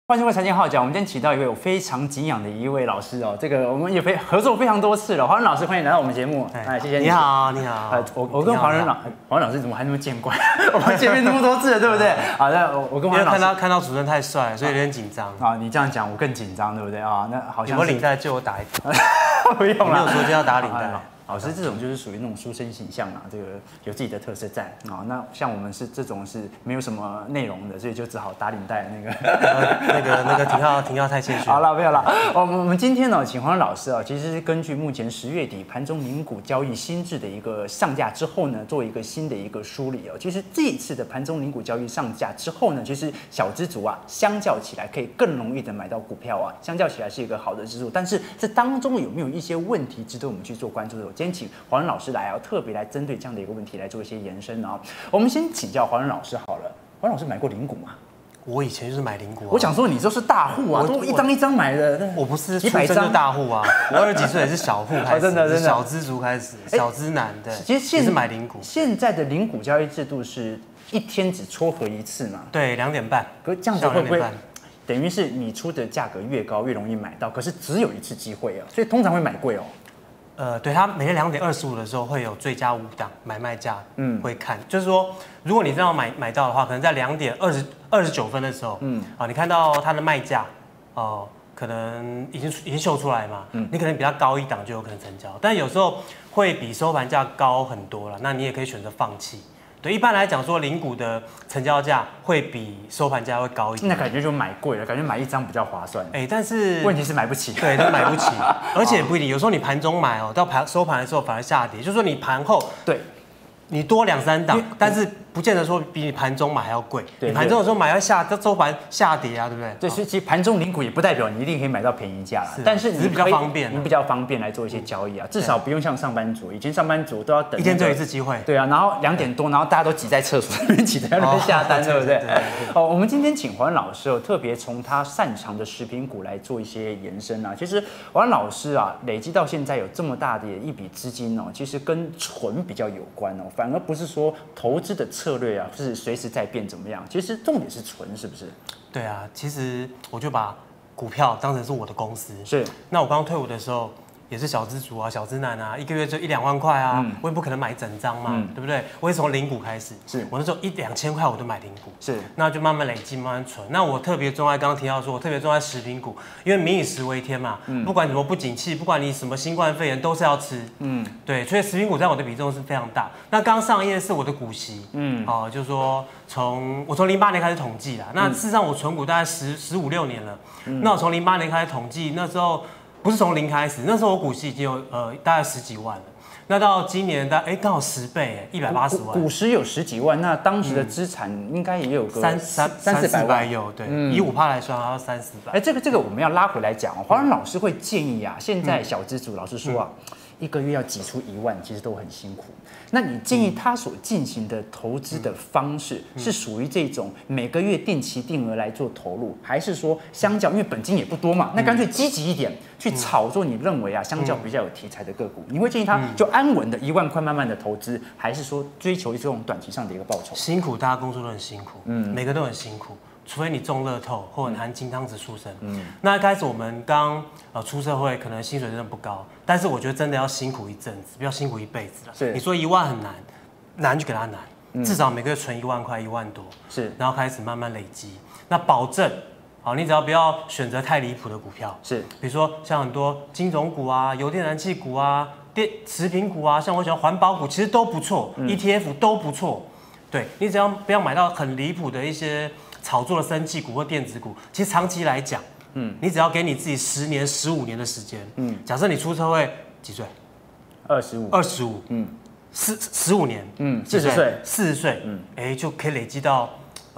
欢迎各位财经号角，我们今天请到一位我非常敬仰的一位老师哦，这个我们也合作非常多次了。黄仁老师，欢迎来到我们节目，哎，谢谢你。 你好，你好。 我跟黄仁老师怎么还那么见怪？我们见面那么多次了，对不对？好，那我跟黄仁老师看到主任太帅，所以有点紧张。 啊，你这样讲我更紧张，对不对啊？那好像有没有领带借我打一打？ 不用了， 没有说今天要打领带。 老师这种就是属于那种书生形象啊，这个有自己的特色在啊。那像我们是这种是没有什么内容的，所以就只好打领带那个停号太谦虚。 好了，不要了。我们今天呢，请黄仁老师啊，其实是根据目前10月底盘中零股交易新制的一个上架之后呢，做一个新的一个梳理哦。其实这一次的盘中零股交易上架之后呢，其实小资族啊，相较起来可以更容易的买到股票啊，相较起来是一个好的指数。但是这当中有没有一些问题值得我们去做关注的？今天请黄仁老师来啊，特别来针对这样的一个问题来做一些延伸啊。我们先请教黄仁老师好了，黄仁老师买过零股吗？ 我以前就是买零股、啊， 我想说你就是大户啊，都一张一张买的。 我不是出生就大户啊，我20几岁也是小户开始， 真的小资族开始，小资男的。 其实是买零股。 现在的零股交易制度是一天只撮合一次嘛？ 对，2点半。 可是这样子会不会等于是你出的价格越高越容易买到？可是只有一次机会啊，所以通常会买贵哦。 对，他每天2点25的时候会有最佳5档买卖价，会看，就是说，如果你这样买到的话，可能在2点29分的时候，你看到它的卖价，可能已经秀出来嘛，你可能比它高一档就有可能成交，但有时候会比收盘价高很多了，那你也可以选择放弃。对，一般来讲说，零股的成交价会比收盘价会高一点， 那感觉就买贵了，感觉买一张比较划算。 但是问题是买不起， 对，都买不起，而且不一定，有时候你盘中买哦，到收盘的时候反而下跌，就是说你盘后对， 你多2、3档，但是不见得说比你盘中买还要贵。你盘中的时候买要收盘下跌啊，对不对？ 对，所以其实盘中零股也不代表你一定可以买到便宜价啦，但是你比较方便， 你比较方便来做一些交易啊，至少不用像上班族，以前上班族都要等一天只有一次机会。 对啊，然后2点多，然后大家都挤在厕所那边挤在那边下单，对不对？我们今天请黄仁老师哦，特别从他擅长的食品股来做一些延伸啊。其实黄仁老师啊，累积到现在有这么大的一笔资金哦，其实跟纯比较有关哦，反而不是说投资的策略啊是随时在变怎么样，其实重点是纯，是不是？ 对啊，其实我就把股票当成是我的公司。 是。那我刚退伍的时候也是小资族啊，小资男啊，一个月就1、2万块啊，我也不可能买整张嘛，对不对？我也从零股开始， 是我那时候1、2千块我都买零股， 是， 那就慢慢累积，慢慢存。那我特别钟爱，刚刚提到说，我特别钟爱食品股，因为民以食为天嘛，不管怎么不景气，不管你什么新冠肺炎，都是要吃，对，所以食品股在我的比重是非常大。那刚上页是我的股息，就是说我从08年开始统计啦，那事实上我存股大概15、16年了，那我从08年开始统计，那时候。不是从0开始，那时候我股息已经有大概10几万了。那到今年刚好10倍，180万。 股市有10几万，那当时的资产应该也有个300-400万有，对，以5%来算，还要300-400。 这个我们要拉回来讲哦。黄仁老师会建议啊，现在小资族老实说啊，一个月要挤出1万，其实都很辛苦。那你建议他所进行的投资的方式是属于这种每个月定期定额来做投入，还是说相较因为本金也不多嘛，那干脆积极一点去炒作你认为啊相较比较有题材的个股？你会建议他就安稳的1万块慢慢的投资，还是说追求这种短期上的一个报酬？ 辛苦，大家工作都很辛苦，每个都很辛苦。除非你中乐透或者含金汤匙出生，那一开始我们刚出社会，可能薪水真的不高，但是我觉得真的要辛苦一阵子，不要辛苦一辈子了。你说1万很难，难就给他难，至少每个月存1万块，1万多，然后开始慢慢累积。那保证，你只要不要选择太离谱的股票，比如说像很多金融股啊、油电燃气股啊、食品股啊，像我喜欢环保股，其实都不错，ETF 都不错。对，你只要不要买到很离谱的一些炒作的生技股或电子股，其实长期来讲，你只要给你自己10年、15年的时间，假设你出社会几岁？25，15年，40岁，就可以累积到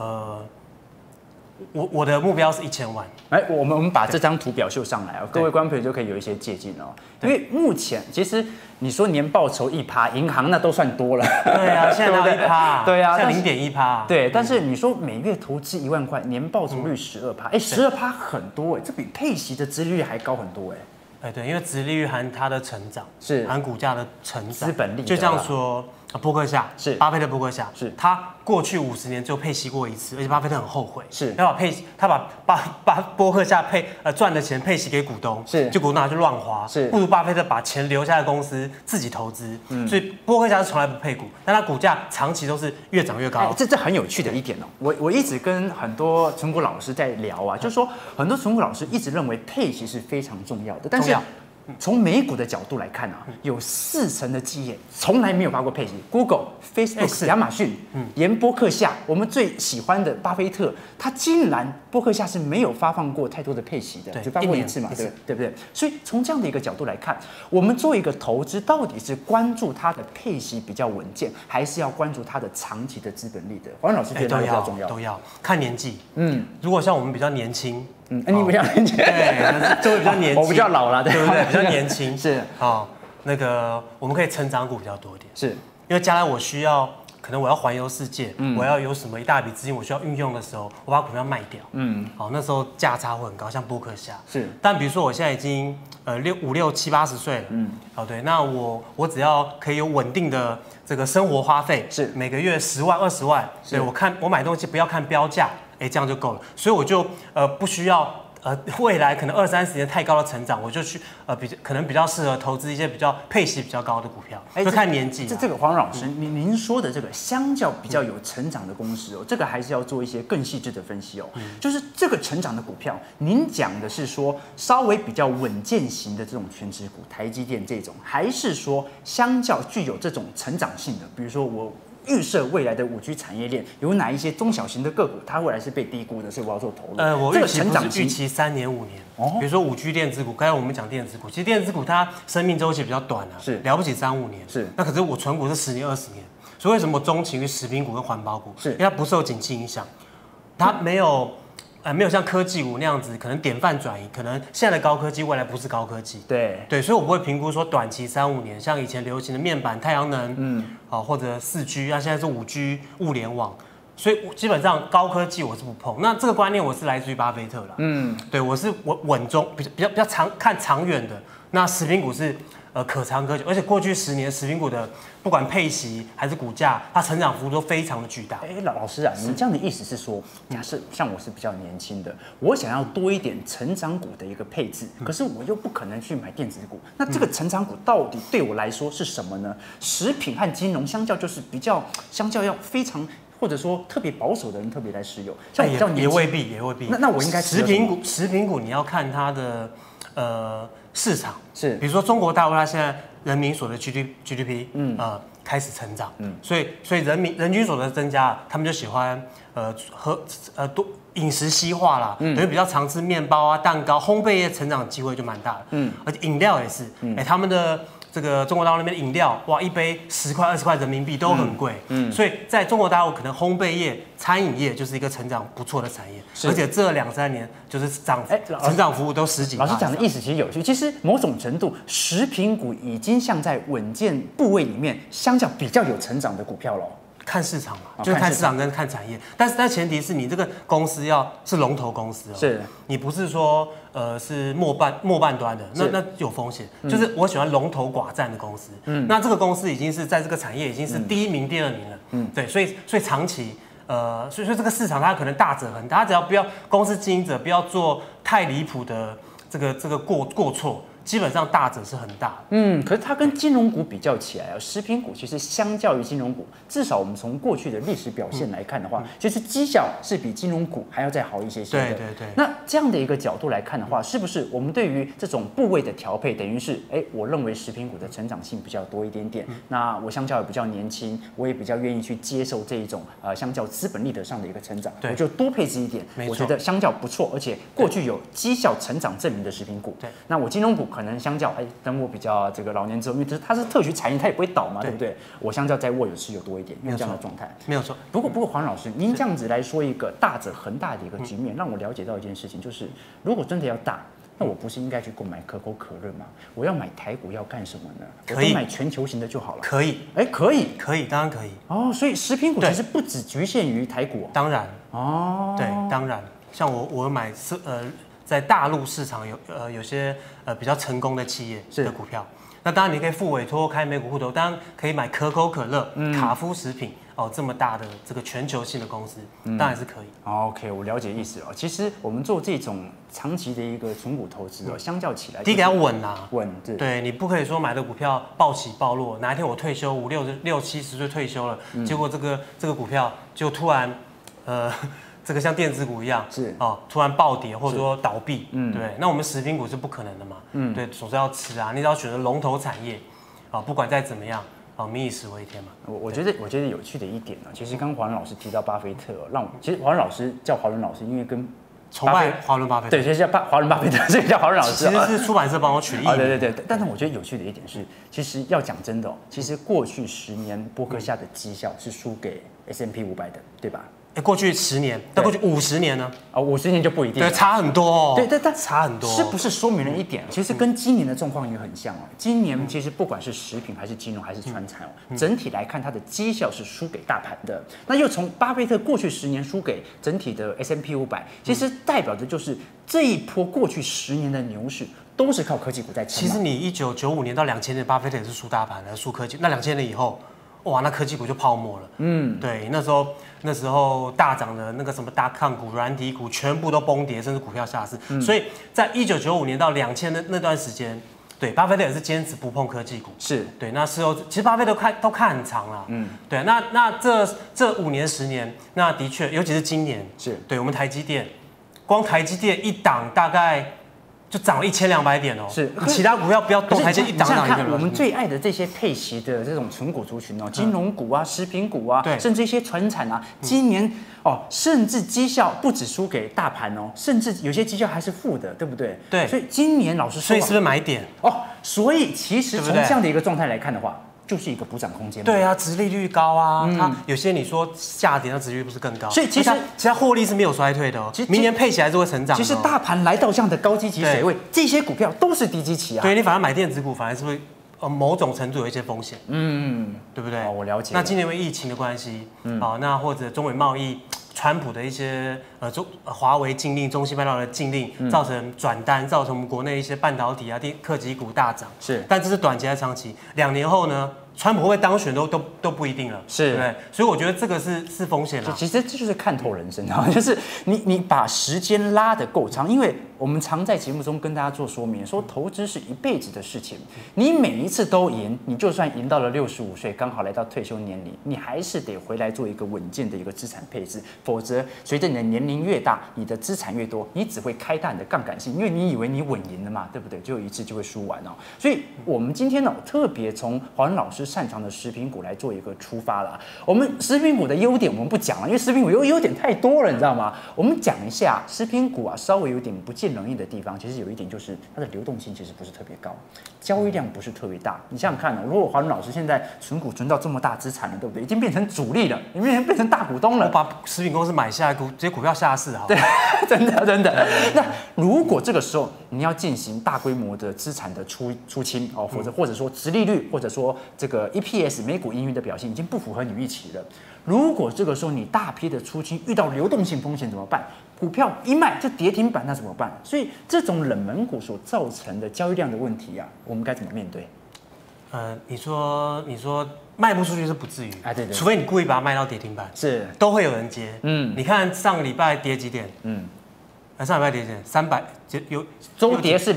我的目标是1000万。 我们把这张图表秀上来哦，各位观众朋友就可以有一些借鉴哦。因为目前其实你说年报酬1%，银行那都算多了。 对啊，现在到1%， 对啊， 像0.1%。 对，但是你说每月投资1万块，年报酬率12%，12%很多这比配息的殖利率还高很多对，因为殖利率含它的成长， 是含股价的成长， 资本利， 就这样说。 波克夏是巴菲特，波克夏是他过去50年只有配息过一次，而且巴菲特很后悔， 是他把波克夏赚的钱配息给股东， 是就股东拿去乱花， 是不如巴菲特把钱留下来公司自己投资，所以波克夏是从来不配股，但他股价长期都是越涨越高。 这很有趣的一点哦，我一直跟很多存股老师在聊啊，就是说很多存股老师一直认为配息是非常重要的，但是从美股的角度来看啊，有40%的企业从来没有发过配息 ，Google、Facebook、亚马逊，连波克夏，我们最喜欢的巴菲特，他竟然波克夏是没有发放过太多的配息的，只发过一次嘛，对不对？所以从这样的一个角度来看，我们做一个投资，到底是关注它的配息比较稳健，还是要关注它的长期的资本利得？黄老师觉得哪个比较重要？ 都要看年纪。如果像我们比较年轻。 你比较年轻， 对，就会比较年轻， 我比较老了，对不对？比较年轻是那个我们可以成长股比较多一点， 是因为将来我需要，可能我要环游世界，我要有什么一大笔资金我需要运用的时候，我把股票卖掉，那时候价差会很高，像波克夏是。 但比如说我现在已经5、6、7、80岁了，对，那我只要可以有稳定的这个生活花费， 是每个月10万、20万，对我买东西不要看标价。这样就够了，所以我就不需要未来可能20、30年太高的成长，我就去可能比较适合投资一些比较配息比较高的股票，就看年纪。 这个黄老师，您说的这个相较比较有成长的公司哦，这个还是要做一些更细致的分析哦。就是这个成长的股票，您讲的是说稍微比较稳健型的这种全指股，台积电这种，还是说相较具有这种成长性的，比如说我预设未来的5G 产业链有哪一些中小型的个股，它未来是被低估的，所以我要做投入。 我预期不是预期3年5年，比如说5G 电子股，刚才我们讲电子股，其实电子股它生命周期比较短啊， 是了不起3、5年， 是。 那可是我存股是10年、20年，所以为什么钟情于食品股跟环保股？ 是， 因为它不受景气影响，它没有像科技股那样子，可能典范转移，可能现在的高科技未来不是高科技。对，所以我不会评估说短期3、5年，像以前流行的面板、太阳能，或者4G，现在是5G 物联网，所以基本上高科技我是不碰。那这个观念我是来自于巴菲特啦，对我是稳中比较看长远的。那食品股是可长可久，而且过去10年食品股的不管配息还是股价，它成长幅度都非常的巨大。 老师啊，你这样的意思是说，假设像我是比较年轻的，我想要多一点成长股的一个配置，可是我又不可能去买电子股，那这个成长股到底对我来说是什么呢？食品和金融相较就是相较要非常。或者说特别保守的人特别来持有，像我比较年轻， 也未必。 那我应该食品股你要看它的市场是， 比如说中国大陆它现在人民所得 GDP 开始成长，所以人均所得增加，他们就喜欢多饮食西化啦，等于比较常吃面包啊、蛋糕，烘焙业成长机会就蛮大的，而且饮料也是，他们的。这个中国大陆那边饮料，哇，一杯10块、20块人民币都很贵，所以在中国大陆可能烘焙业、餐饮业就是一个成长不错的产业，而且这2、3年就是成长幅度都10几%。 老师讲的意思其实有趣，其实某种程度，食品股已经像在稳健部位里面相较比较有成长的股票了。 看市场嘛，就是看市场跟看产业，但前提是你这个公司要是龙头公司哦， 是你不是说是末半端的，那有风险。就是我喜欢龙头寡占的公司，那这个公司已经是在这个产业已经是第1名、第2名了，对，所以长期所以说这个市场它可能大者恒大，它只要不要公司经营者不要做太离谱的这个过错。基本上大者是很大的， 可是它跟金融股比较起来啊，食品股其实相较于金融股，至少我们从过去的历史表现来看的话，其实绩效是比金融股还要再好一些的。 对。 那这样的一个角度来看的话，是不是我们对于这种部位的调配，等于是，我认为食品股的成长性比较多一点点，那我相较也比较年轻，我也比较愿意去接受这一种相较资本利得上的一个成长，我就多配置一点，我觉得相较不错，而且过去有绩效成长证明的食品股。 对， 那我金融股可能相较，等我比较这个老年之后，因为它是特许产业，它也不会倒嘛，对不对？我相较在握有持有多一点，用这样的状态， 没有错。 不过黄老师，您这样子来说一个大者恒大的一个局面，让我了解到一件事情，就是如果真的要大，那我不是应该去购买可口可乐吗？我要买台股要干什么呢？我就买全球型的就好了。 可以， 可以， 当然可以。 所以食品股其实不只局限于台股。 当然。对，当然。像我买在大陆市场有些比较成功的企业的股票， 那当然你可以付委托开美股户头，当然可以买可口可乐、卡夫食品哦，这么大的这个全球性的公司，当然是可以。 OK， 我了解意思了。其实我们做这种长期的一个存股投资相较起来， 第一个要稳啊， 稳对，你不可以说买的股票暴起暴落，哪一天我退休六七十岁退休了，结果这个股票就突然这个像电子股一样是突然暴跌或者说倒闭，对，那我们食品股是不可能的嘛，对，总是要吃啊，你只要选择龙头产业不管再怎么样。民以食为天嘛。 我觉得有趣的一点呢，其实刚华伦老师提到巴菲特，其实华伦老师叫华伦老师，因为跟崇拜华伦巴菲特， 对，所以叫华伦巴菲特，所以叫华伦老师。 其实是出版社帮我取的译名。 对。但是我觉得有趣的一点是，其实要讲真的其实过去10年波克夏的绩效是输给 S&P 500的，对吧？ 过去10年，但过去50年呢 ？50年就不一定， 对，差很多哦。 对，但差很多， 是不是说明了一点？其实跟今年的状况也很像今年其实不管是食品还是金融还是传产整体来看它的绩效是输给大盘的。那又从巴菲特过去10年输给整体的 S&P 500，其实代表的就是这一波过去10年的牛市都是靠科技股在撑。 其实你1995年到2000年，巴菲特也是输大盘的，输科技。那2000年以后。哇，那科技股就泡沫了。对，那时候大涨的那个什么大抗股、软体股全部都崩跌，甚至股票下市。所以在1995年到2000那段时间，对，巴菲特也是坚持不碰科技股。 是对，那事后其实巴菲特都看很长了。对，那这5年10年，那的确，尤其是今年， 是对我们台积电，光台积电一档大概。就涨了1200点哦， 是其他股票不要动，台积一档涨看我们最爱的这些配息的这种存股族群金融股啊、食品股啊，甚至一些传产啊，今年甚至绩效不止输给大盘甚至有些绩效还是负的，对不对？ 对， 所以今年老师说， 所以是不是买点所以其实从这样的一个状态来看的话。就是一个补涨空间。 对啊，殖利率高啊，它有些你说下跌，那殖利率不是更高？ 所以其实它获利是没有衰退的其实明年配起来是会成长。 其实大盘来到这样的高基期水位，这些股票都是低基期啊。 对，你反而买电子股，反而是会某种程度有一些风险。对不对？ 我了解。 那今年因为疫情的关系，那或者中美贸易。川普的一些华为禁令、中芯半导体的禁令，造成转单，造成我们国内一些半导体啊、科技股大涨。 是， 但这是短期还是长期？2年后呢？川普会不会当选都不一定了， 是， 对不对？所以我觉得这个是风险啦。 其实这就是看透人生啊，就是你把时间拉得够长，因为我们常在节目中跟大家做说明，说投资是一辈子的事情，你每一次都赢，你就算赢到了65岁，刚好来到退休年龄，你还是得回来做一个稳健的一个资产配置，否则随着你的年龄越大，你的资产越多，你只会开大你的杠杆性，因为你以为你稳赢了嘛，对不对？就一次就会输完哦。所以我们今天呢，特别从华伦老师擅长的食品股来做一个出发啦。我们食品股的优点我们不讲了，因为食品股优点太多了，你知道吗？我们讲一下食品股稍微有点不尽人意的地方，其实有一点就是它的流动性其实不是特别高，交易量不是特别大。你想想看如果华伦老师现在存股存到这么大资产了，对不对？已经变成主力了，已经变成大股东了。 我把食品公司买下来，这些股票下市好。 对，真的。那如果这个时候你要进行大规模的资产的出清或者说殖利率，或者说这个 EPS 每股盈余的表现已经不符合你预期了。如果这个时候你大批的出清遇到流动性风险怎么办？股票一卖就跌停板，那怎么办？所以这种冷门股所造成的交易量的问题我们该怎么面对？ 你说卖不出去是不至于对， 除非你故意把它卖到跌停板， 是都会有人接。你看上个礼拜跌几点？上礼拜跌几点？300有周跌是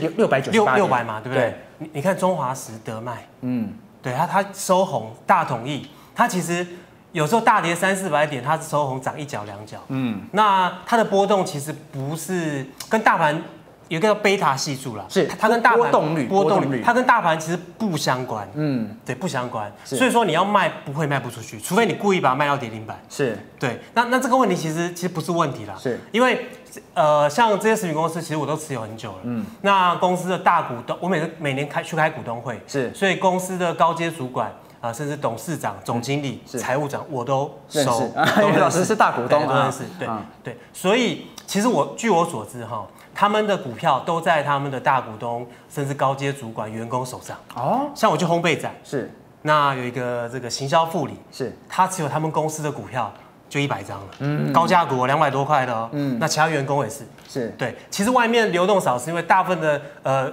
600 嘛，对不对？你看中华时德麦，对它收红，大统益，它其实有时候大跌300-400点，它是收红涨1角2角。那它的波动其实不是跟大盘有一个叫贝塔系数啦， 是它跟大盘波动率， 它跟大盘其实不相关。对，不相关。所以说你要卖不会卖不出去，除非你故意把它卖到跌停板。 是对。那这个问题其实不是问题啦， 是因为像这些食品公司，其实我都持有很久了。那公司的大股东，我每年去开股东会， 是， 所以公司的高阶主管甚至董事长、总经理、财务长，我都熟。 因为老师是大股东都认识。对。所以其实据我所知他们的股票都在他们的大股东甚至高阶主管、员工手上。像我去烘焙展， 是， 那有一个这个行销副理， 是， 他持有他们公司的股票就100张了，高价股200多块的那其他员工也是。 是， 对。其实外面流动少，是因为大部分的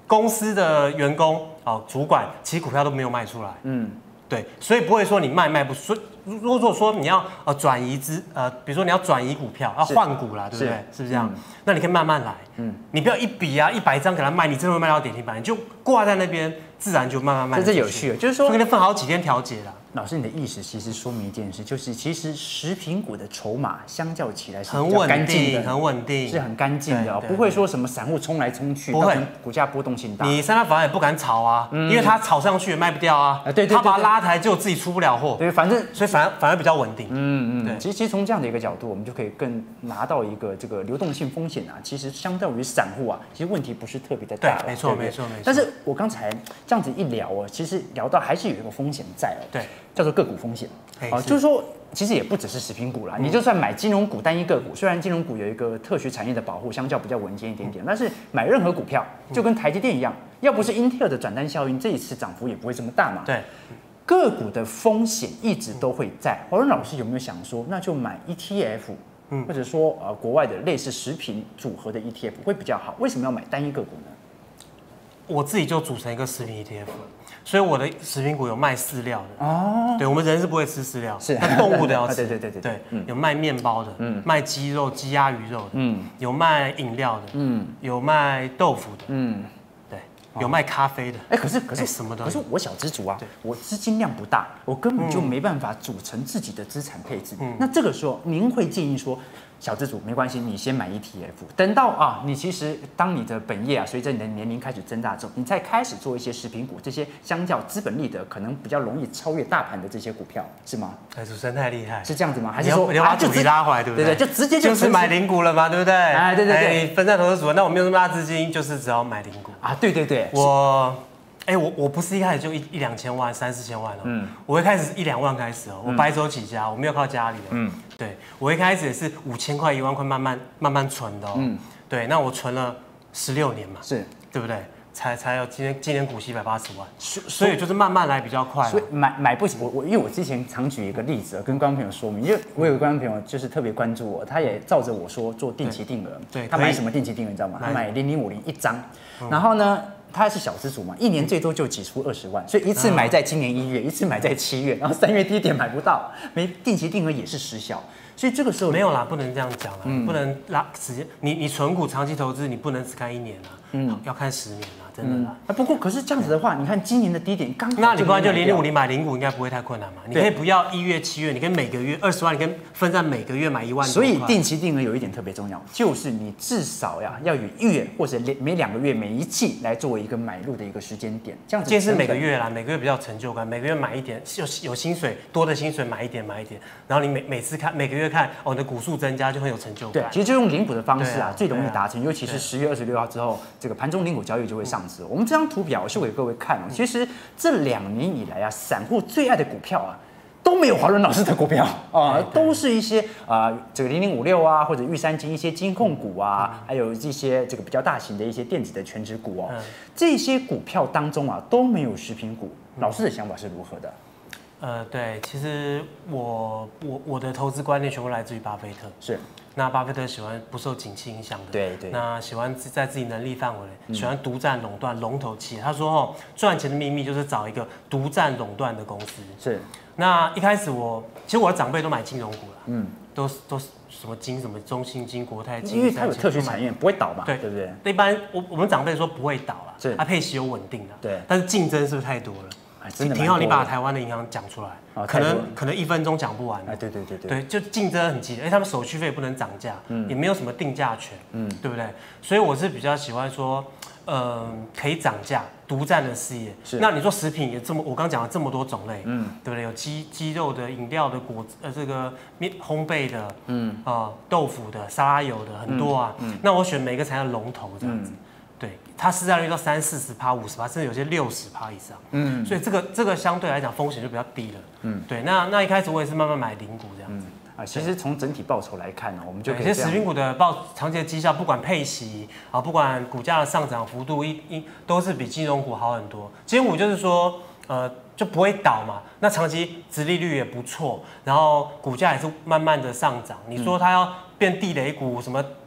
公司的员工主管其实股票都没有卖出来，对，所以不会说你卖不出。如果说你要转移比如说你要转移股票，要换股啦，对不对？是不是这样？那你可以慢慢来，你不要一笔啊100张给他卖，你真的会卖到跌停板，你就挂在那边，自然就慢慢卖。 这有趣了，就是说给你分好几天调节啦。 老师，你的意思其实说明一件事，就是其实食品股的筹码相较起来是很稳定，很稳定， 是很干净的，不会说什么散户冲来冲去，造成股价波动性大。 你三大法人也不敢炒啊，因为他炒上去也卖不掉啊。 对， 他把它拉抬，就自己出不了货。 对，反正所以反而比较稳定。 对。其实从这样的一个角度，我们就可以更拿到一个这个流动性风险啊，其实相较于散户啊，其实问题不是特别的大。 对，没错。 但是我刚才这样子一聊啊，其实聊到还是有一个风险在哦。 对。 叫做个股风险，就是说，其实也不只是食品股啦，你就算买金融股单一个股，虽然金融股有一个特许产业的保护，相较比较稳健一点点，但是买任何股票就跟台积电一样，要不是英特尔的转单效应，这一次涨幅也不会这么大嘛。 对， 个股的风险一直都会在。华伦老师有没有想说，那就买 ETF，或者说国外的类似食品组合的 ETF 会比较好？为什么要买单一个股呢？ 我自己就组成一个食品 ETF， 所以我的食品股有卖饲料的对，我们人是不会吃饲料，但动物的要吃。对，有卖面包的，卖鸡肉、鸡鸭鱼肉的，有卖饮料的，有卖豆腐的，对，有卖咖啡的。 可是什么的？可是我小资族啊，我资金量不大，我根本就没办法组成自己的资产配置。那这个时候，您会建议说？小资主没关系，你先买 ETF， 等到你其实当你的本业随着你的年龄开始增大之后，你再开始做一些食品股，这些相较资本利得可能比较容易超越大盘的这些股票，是吗？ 主持人太厉害， 是这样子吗？还是说你要把主题拉回来，对不对？ 对，就直接就是买零股了嘛，对不对？ 对， 分散投资组合，那我没有那么大资金，就是只要买零股啊，对， 我不是一开始就1、2千万、3、4千万我一开始1、2万开始我白手起家，我没有靠家里对，我一开始也是5000块、1万块慢慢存的对，那我存了16年嘛， 是对不对？才有今年股息180万，所以就是慢慢来比较快。 所以买不起，因为我之前常举一个例子跟观众朋友说明，因为我有个观众朋友就是特别关注我，他也照着我说做定期定额， 对， 他买什么定期定额你知道吗？他买0050一张，然后呢？他是小资主嘛，一年最多就挤出20万，所以一次买在今年1月，一次买在7月，然后3月低点买不到，没定期定额也是失效，所以这个时候没有啦，不能这样讲啦，不能拉时间，你存股长期投资，你不能只看1年要看10年啦。真的啦。 不过可是这样子的话，你看今年的低点刚好， 那你不然就0050买零股应该不会太困难嘛？你可以不要1月、7月，你可以每个月20万，你可以分散每个月买1万多块。 所以定期定额有一点特别重要，就是你至少要以月或者每2个月每一季来作为一个买入的一个时间点，这样子。 这是每个月啦，每个月比较有成就感，每个月买一点，有薪水多的薪水买一点，然后你每次看每个月看你的股数增加就很有成就感。 对，其实就用零股的方式最容易达成，尤其是10月26号之后，这个盘中零股交易就会上市。我们这张图表我秀给各位看其实这2年以来散户最爱的股票都没有华伦老师的股票都是一些这个0056或者玉山金一些金控股还有一些这个比较大型的一些电子的全指股这些股票当中都没有食品股。老师的想法是如何的？ 对，其实我的投资观念全部来自于巴菲特。 是， 那巴菲特喜欢不受景气影响的， 对， 那喜欢在自己能力范围，喜欢独占垄断龙头企业。他说赚钱的秘密就是找一个独占垄断的公司。是，那一开始其实我的长辈都买金融股了，都什么金什么中信金、国泰金， 因为它有特许产业，不会倒嘛，对不对？ 一般我们长辈说不会倒了， 是， 它配息有稳定的， 对， 但是竞争是不是太多了？挺好，你把台湾的银行讲出来，可能1分钟讲不完。对，就竞争很激烈，他们手续费不能涨价，也没有什么定价权，对不对？所以我是比较喜欢说，可以涨价、独占的事业。那你说食品也我刚讲了这么多种类，对不对？有鸡肉的、饮料的、这个烘焙的，豆腐的、沙拉油的很多那我选每个产业的龙头这样子。对，它市占率到30%、40%、50%，甚至有些60%以上。所以这个相对来讲风险就比较低了。对，那一开始我也是慢慢买零股这样子。 其实从整体报酬来看我们就可以这些食品股的长期的绩效，不管配息不管股价的上涨幅度，都是比金融股好很多。金融股就是说，就不会倒嘛，那长期殖利率也不错，然后股价也是慢慢的上涨。你说它要变地雷股什么？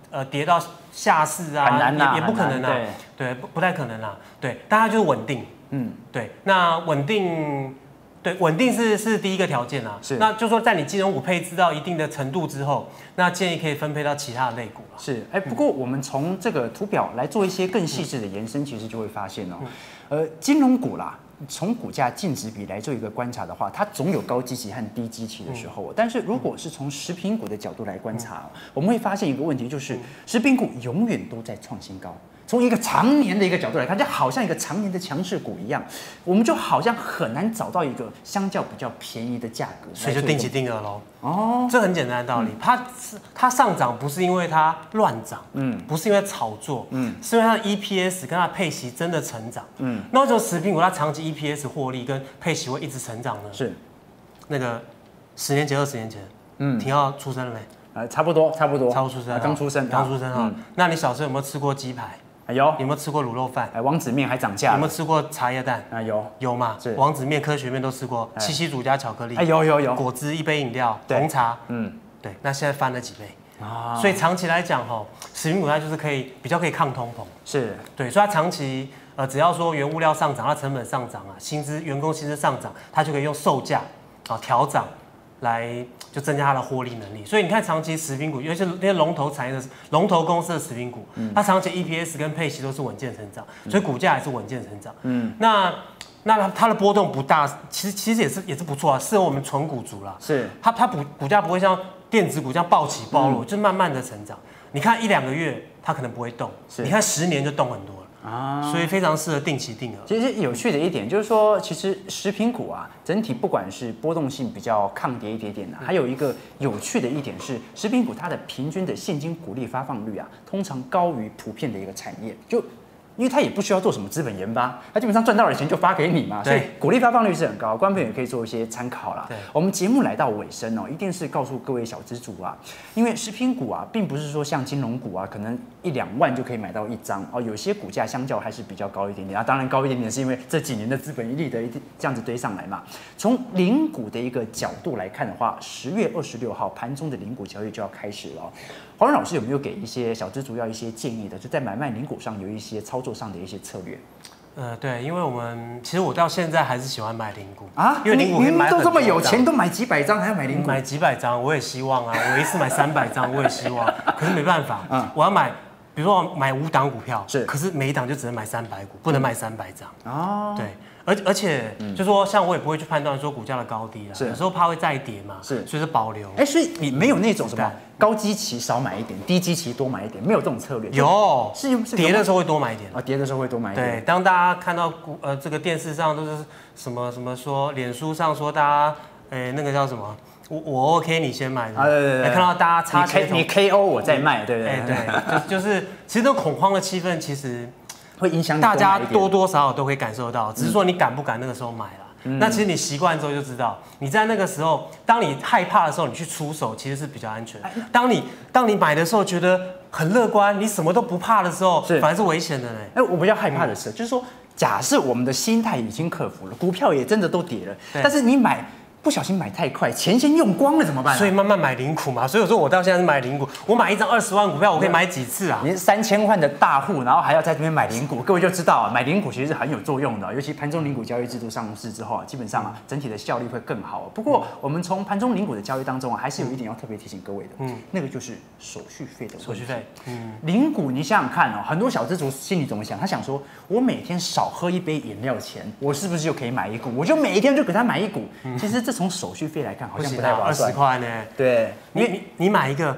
跌到下市啊， 很难啊， 也不可能啊，对，不太可能啦，对，大家就是稳定，对，那稳定。对，稳定是第一个条件啊。是，那就说在你金融股配置到一定的程度之后，那建议可以分配到其他的类股了。 是，不过我们从这个图表来做一些更细致的延伸，其实就会发现金融股啦。从股价净值比来做一个观察的话，它总有高基期和低基期的时候。但是如果是从食品股的角度来观察，我们会发现一个问题，就是食品股永远都在创新高。从一个常年的一个角度来看，就好像一个常年的强势股一样，我们就好像很难找到一个相较比较便宜的价格， 所以就定期定额喽。这很简单的道理，它上涨不是因为它乱涨，不是因为炒作，是因为它的 EPS 跟它的配息真的成长，那为什么食品股它长期 EPS 获利跟配息会一直成长呢？ 是， 那个10年前、20年前，廷浩出生了没？ 差不多， 出生， 刚出生啊。那你小时候有没有吃过鸡排？ 有没有吃过卤肉饭？ 王子面还涨价。 有没有吃过茶叶蛋？ 有嘛？王子面、科学面都吃过，七喜乳加巧克力。 有。 果汁一杯饮料，红茶。对。那现在翻了几倍啊？所以长期来讲，食品股它就是比较可以抗通膨。 是。 对，所以它长期只要说原物料上涨，它成本上涨啊，员工薪资上涨，它就可以用售价调涨。来就增加它的获利能力，所以你看长期食品股，尤其是那些龙头产业的龙头公司的食品股，它长期 EPS 跟配息都是稳健成长，所以股价也是稳健成长。那它的波动不大，其实也是不错啊，适合我们纯股族啦。 是， 它股价不会像电子股这样暴起暴落，就是慢慢的成长。你看1-2个月它可能不会动，你看10年就动很多了。所以非常适合定期定额。 其实有趣的一点就是说，其实食品股整体不管是波动性比较抗跌一点点还有一个有趣的一点是，食品股它的平均的现金股利发放率通常高于普遍的一个产业，因为它也不需要做什么资本研发，它基本上赚到的钱就发给你嘛，所以股利发放率是很高，观众朋友也可以做一些参考啦。我们节目来到尾声一定是告诉各位小资族因为食品股并不是说像金融股可能1-2万就可以买到一张有些股价相较还是比较高一点点当然高一点点是因为这几年的资本利得这样子堆上来嘛。从零股的一个角度来看的话，10月26号盘中的零股交易就要开始了黄老师有没有给一些小资族要一些建议的，就在买卖零股上有一些操作上的一些策略？ 对，因为其实我到现在还是喜欢买零股因为零股可以买很多张。都这么有钱，都买几百张，还要买零股？ 买几百张，我也希望我一次买300张，我也希望。可是没办法，我要买，比如说我买5档股票，可是每一档就只能买300股，不能买300张。对。而且就说像我也不会去判断说股价的高低啦，有时候怕会再跌嘛，所以是保留。 所以你没有那种什么高基期少买一点，低基期多买一点，没有这种策略？ 有，是跌的时候会多买一点跌的时候会多买一点。 对，当大家看到这个电视上都是什么说，脸书上说大家那个叫什么？我 OK， 你先买。看到大家插钱， 你 KO 我再卖，对不对？ 对，就是其实这种恐慌的气氛其实。 会影响大家多多少少都可以感受到，只是说你敢不敢那个时候买啦。那其实你习惯之后就知道，你在那个时候，当你害怕的时候，你去出手其实是比较安全。当你买的时候觉得很乐观，你什么都不怕的时候，反而是危险的嘞。 我比较害怕的是，就是说，假设我们的心态已经克服了，股票也真的都跌了，但是你不小心买太快，钱先用光了怎么办？ 所以慢慢买零股嘛。所以我说我到现在是买零股，我买一张20万股票，我可以买几次啊？ 你是3000万的大户，然后还要在这边买零股，各位就知道买零股其实是很有作用的，尤其盘中零股交易制度上市之后基本上整体的效率会更好。不过我们从盘中零股的交易当中还是有一点要特别提醒各位的，那个就是手续费的问题。 手续费， 零股你想想看很多小资族心里怎么想？他想说，我每天少喝一杯饮料钱，我是不是就可以买一股？我就每一天就给他买一股。其实这从手续费来看好像不太划算 ，20块呢？对，你买一个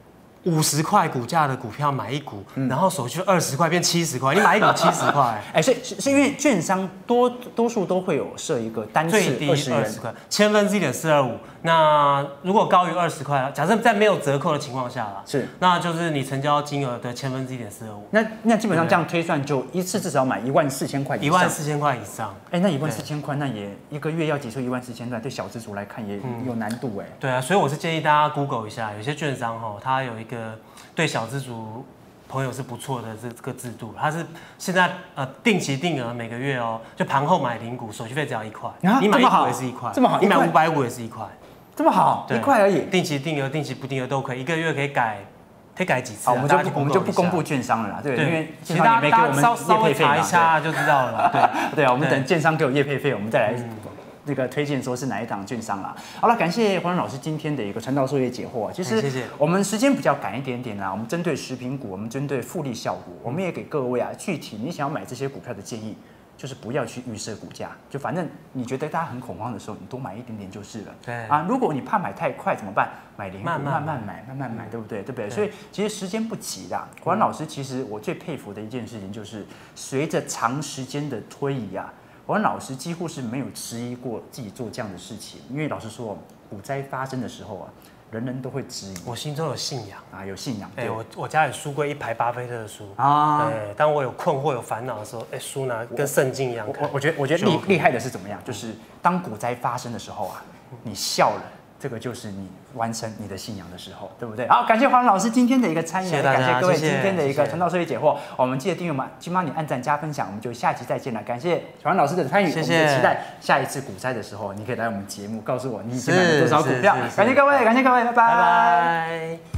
50块股价的股票买一股，然后手续20块变70块，你买一股70块。 所以是因为券商多数都会有设一个单次最低 20元， 千分之1.425。那如果高于20块，假设在没有折扣的情况下啦，那就是你成交金额的千分之1.425。 那基本上这样推算，就一次至少买14000块以上。 14000块以上。 那14000块，那也一个月要挤出14000块，对小资族来看也有难度对啊，所以我是建议大家 Google 一下，有些券商它有一个对小资族朋友是不错的这个制度，它是现在定期定额每个月就盘后买零股，手续费只要1块，你买1股也是1块， 这么好， 你买500股也是1块， 这么好，1块而已。 定期定额、定期不定额都可以，一个月可以改可以改几次、 我们就不公布券商了啦，对，因为其实大家稍微查一下就知道了，对对啊，我们等券商给我业配费，我们再来那个推荐说是哪一档券商啦。好了，感谢黄老师今天的一个传道授业解惑。其实我们时间比较赶一点点啦，我们针对食品股，我们针对复利效股，我们也给各位具体你想要买这些股票的建议。就是不要去预设股价，就反正你觉得大家很恐慌的时候，你多买一点点就是了。 对啊，如果你怕买太快怎么办？买零股慢慢买，对不对？对不对？所以其实时间不急啦。黄老师其实我最佩服的一件事情就是，随着长时间的推移啊，黄老师几乎是没有迟疑过自己做这样的事情。因为老实说，股灾发生的时候啊，人人都会质疑。 我心中有信仰啊，有信仰。 我家里书柜一排巴菲特的书啊。对，当我有困惑、有烦恼的时候，书拿跟圣经一样看。 我觉得厉害的是怎么样？就是当股灾发生的时候啊，你笑了，这个就是你完成你的信仰的时候，对不对？好，感谢黄老师今天的一个参与，感谢各位今天的一个传道授业解惑。我们记得订阅我们金帮你按赞加分享，我们就下期再见了。感谢黄老师的参与， 谢谢。 我们期待下一次股灾的时候，你可以来我们节目告诉我你已经买了多少股票。感谢各位，拜拜。